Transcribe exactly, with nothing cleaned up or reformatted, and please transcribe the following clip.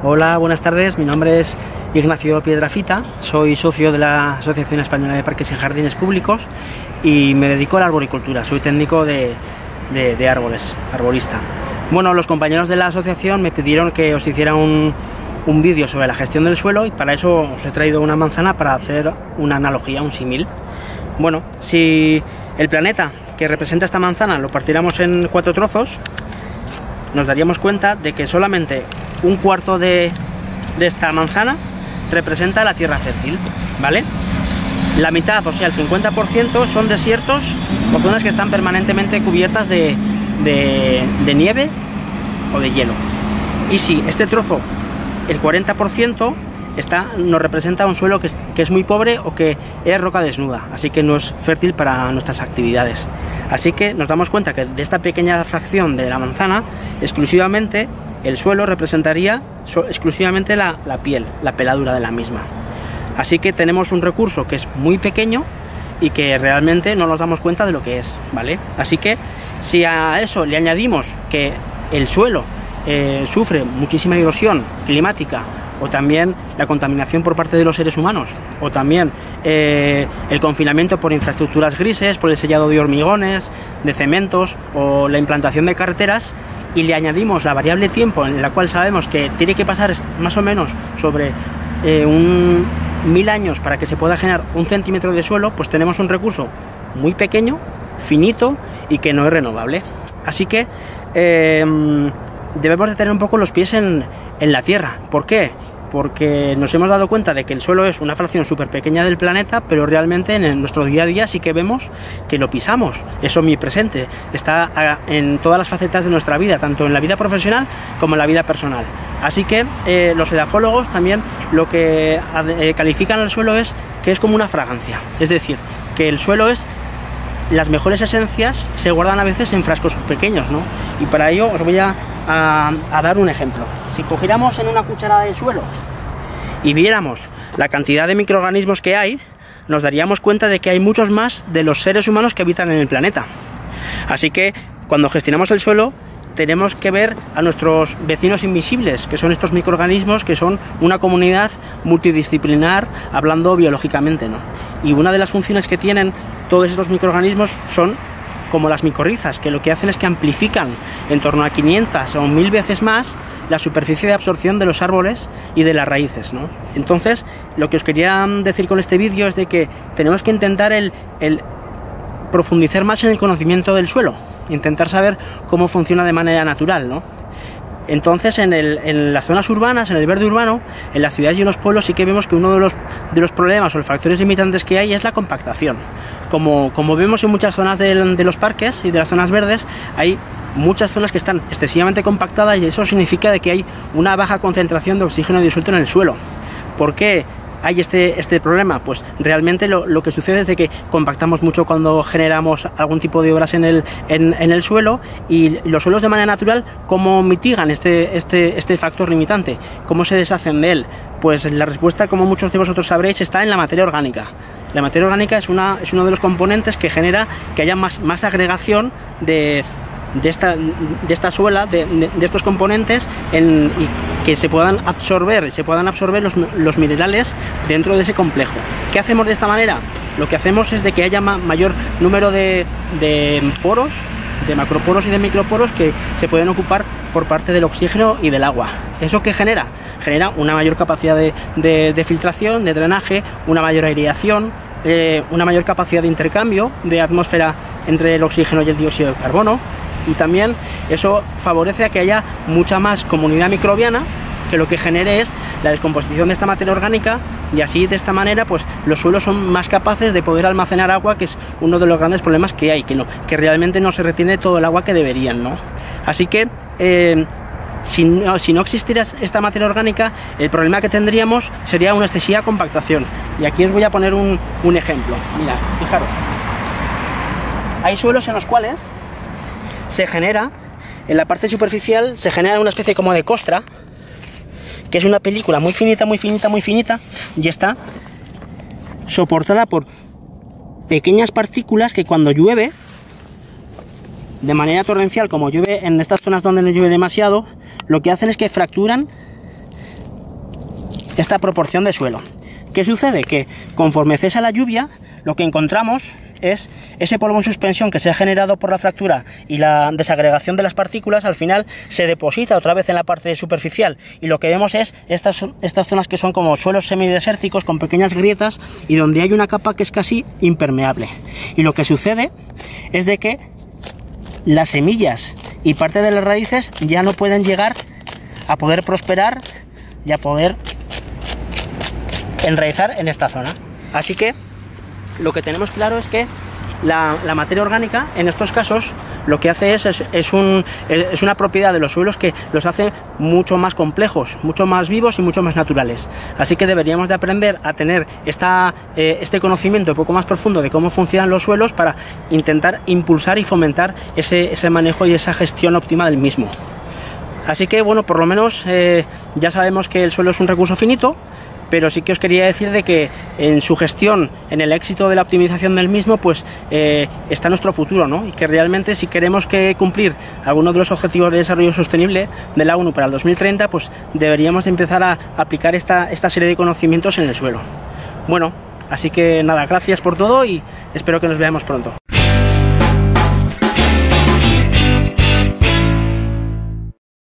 Hola, buenas tardes. Mi nombre es Ignacio Piedrafita, soy socio de la Asociación Española de Parques y Jardines Públicos y me dedico a la arboricultura. Soy técnico de, de, de árboles, arborista. Bueno, los compañeros de la asociación me pidieron que os hiciera un, un vídeo sobre la gestión del suelo y para eso os he traído una manzana para hacer una analogía, un símil. Bueno, si el planeta que representa esta manzana lo partiéramos en cuatro trozos, nos daríamos cuenta de que solamente un cuarto de, de esta manzana representa la tierra fértil, ¿vale? La mitad, o sea, el cincuenta por ciento son desiertos o zonas que están permanentemente cubiertas de, de, de nieve o de hielo. Y si este trozo, el cuarenta por ciento, está, nos representa un suelo que es, que es muy pobre o que es roca desnuda, así que no es fértil para nuestras actividades. Así que nos damos cuenta que de esta pequeña fracción de la manzana, exclusivamente el suelo representaría so, exclusivamente la, la piel, la peladura de la misma. Así que tenemos un recurso que es muy pequeño y que realmente no nos damos cuenta de lo que es, ¿vale? Así que si a eso le añadimos que el suelo eh, sufre muchísima erosión climática, o también la contaminación por parte de los seres humanos, o también eh, el confinamiento por infraestructuras grises, por el sellado de hormigones, de cementos o la implantación de carreteras, y le añadimos la variable tiempo en la cual sabemos que tiene que pasar más o menos sobre eh, un mil años para que se pueda generar un centímetro de suelo, pues tenemos un recurso muy pequeño, finito y que no es renovable. Así que eh, debemos de tener un poco los pies en, en la tierra. ¿Por qué? Porque nos hemos dado cuenta de que el suelo es una fracción súper pequeña del planeta, pero realmente en nuestro día a día sí que vemos que lo pisamos. Es omnipresente, está en todas las facetas de nuestra vida, tanto en la vida profesional como en la vida personal. Así que eh, los edafólogos también lo que eh, califican al suelo es que es como una fragancia, es decir, que el suelo es... las mejores esencias se guardan a veces en frascos pequeños, ¿no? Y para ello os voy a, a, a dar un ejemplo. Si cogiéramos en una cucharada de suelo y viéramos la cantidad de microorganismos que hay, nos daríamos cuenta de que hay muchos más de los seres humanos que habitan en el planeta. Así que cuando gestionamos el suelo tenemos que ver a nuestros vecinos invisibles, que son estos microorganismos, que son una comunidad multidisciplinar hablando biológicamente, ¿no? Y una de las funciones que tienen todos estos microorganismos son como las micorrizas, que lo que hacen es que amplifican en torno a quinientas o mil veces más la superficie de absorción de los árboles y de las raíces, ¿no? Entonces, lo que os quería decir con este vídeo es de que tenemos que intentar el, el profundizar más en el conocimiento del suelo, intentar saber cómo funciona de manera natural, ¿no? Entonces, en, el, en las zonas urbanas, en el verde urbano, en las ciudades y en los pueblos, sí que vemos que uno de los, de los problemas o los factores limitantes que hay es la compactación. Como, como vemos en muchas zonas de, de los parques y de las zonas verdes, hay muchas zonas que están excesivamente compactadas y eso significa de que hay una baja concentración de oxígeno disuelto en el suelo. ¿Por qué hay este, este problema? Pues realmente lo, lo que sucede es de que compactamos mucho cuando generamos algún tipo de obras en el, en, en el suelo, y los suelos de manera natural, ¿cómo mitigan este, este, este factor limitante? ¿Cómo se deshacen de él? Pues la respuesta, como muchos de vosotros sabréis, está en la materia orgánica. La materia orgánica es, una, es uno de los componentes que genera que haya más, más agregación de... de esta, de esta suela, de, de, de estos componentes, en, y que se puedan absorber, se puedan absorber los, los minerales dentro de ese complejo. ¿Qué hacemos de esta manera? Lo que hacemos es de que haya ma mayor número de, de poros, de macroporos y de microporos que se pueden ocupar por parte del oxígeno y del agua. ¿Eso qué genera? Genera una mayor capacidad de, de, de filtración, de drenaje, una mayor aireación, eh, una mayor capacidad de intercambio de atmósfera entre el oxígeno y el dióxido de carbono. Y también eso favorece a que haya mucha más comunidad microbiana, que lo que genere es la descomposición de esta materia orgánica, y así de esta manera pues los suelos son más capaces de poder almacenar agua, que es uno de los grandes problemas que hay, que, no, que realmente no se retiene todo el agua que deberían, ¿no? Así que eh, si, no, si no existiera esta materia orgánica, el problema que tendríamos sería una excesiva compactación. Y aquí os voy a poner un, un ejemplo. Mira, fijaros, hay suelos en los cuales se genera, en la parte superficial, se genera una especie como de costra, que es una película muy finita, muy finita, muy finita, y está soportada por pequeñas partículas que cuando llueve, de manera torrencial, como llueve en estas zonas donde no llueve demasiado, lo que hacen es que fracturan esta proporción de suelo. ¿Qué sucede? Que conforme cesa la lluvia, lo que encontramos es ese polvo en suspensión que se ha generado por la fractura y la desagregación de las partículas, al final se deposita otra vez en la parte superficial, y lo que vemos es estas, estas zonas que son como suelos semidesérticos con pequeñas grietas y donde hay una capa que es casi impermeable. Y lo que sucede es de que las semillas y parte de las raíces ya no pueden llegar a poder prosperar y a poder enraizar en esta zona. Así que lo que tenemos claro es que la, la materia orgánica en estos casos lo que hace es, es, es, un, es una propiedad de los suelos que los hace mucho más complejos, mucho más vivos y mucho más naturales. Así que deberíamos de aprender a tener esta, eh, este conocimiento un poco más profundo de cómo funcionan los suelos para intentar impulsar y fomentar ese, ese manejo y esa gestión óptima del mismo. Así que bueno, por lo menos eh, ya sabemos que el suelo es un recurso finito, pero sí que os quería decir de que en su gestión, en el éxito de la optimización del mismo, pues eh, está nuestro futuro, ¿no? Y que realmente si queremos que cumplir algunos de los objetivos de desarrollo sostenible de la ONU para el dos mil treinta, pues deberíamos de empezar a aplicar esta, esta serie de conocimientos en el suelo. Bueno, así que nada, gracias por todo y espero que nos veamos pronto.